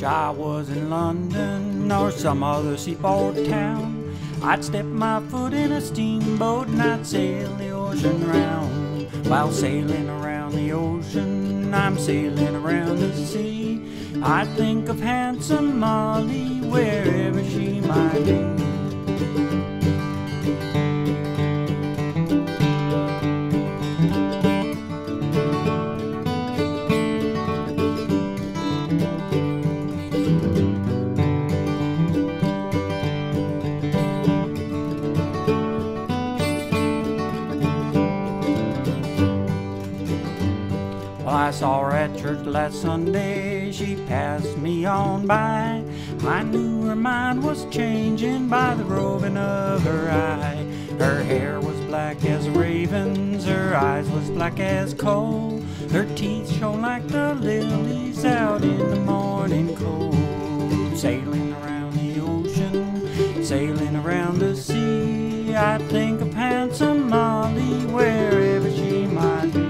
wish I was in London or some other seaport town. I'd step my foot in a steamboat and I'd sail the ocean round. While sailing around the ocean, I'm sailing around the sea. I think of handsome Molly wherever she might be. Well, I saw her at church last Sunday, she passed me on by. I knew her mind was changing by the roving of her eye. Her hair was black as a raven's, her eyes was black as coal. Her teeth shone like the lilies out in the morning cold. Sailing around the ocean, sailing around the sea, I think of handsome Molly wherever she might be.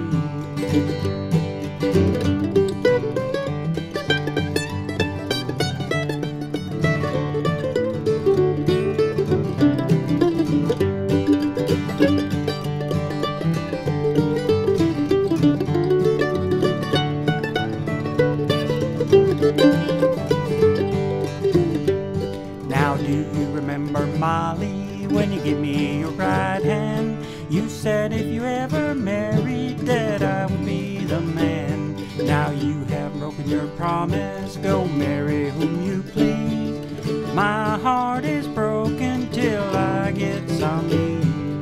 Now do you remember, Molly, when you gave me your right hand? You said if you ever married that I would be the man. Now you have broken your promise, go marry whom you please. My heart is broken till I get some ease.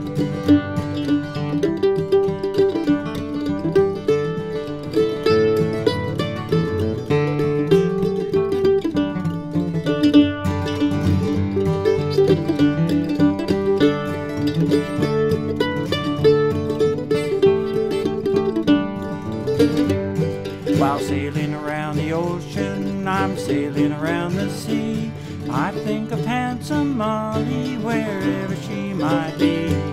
While sailing around the ocean, I'm sailing around the sea. I think of handsome Molly wherever she might be.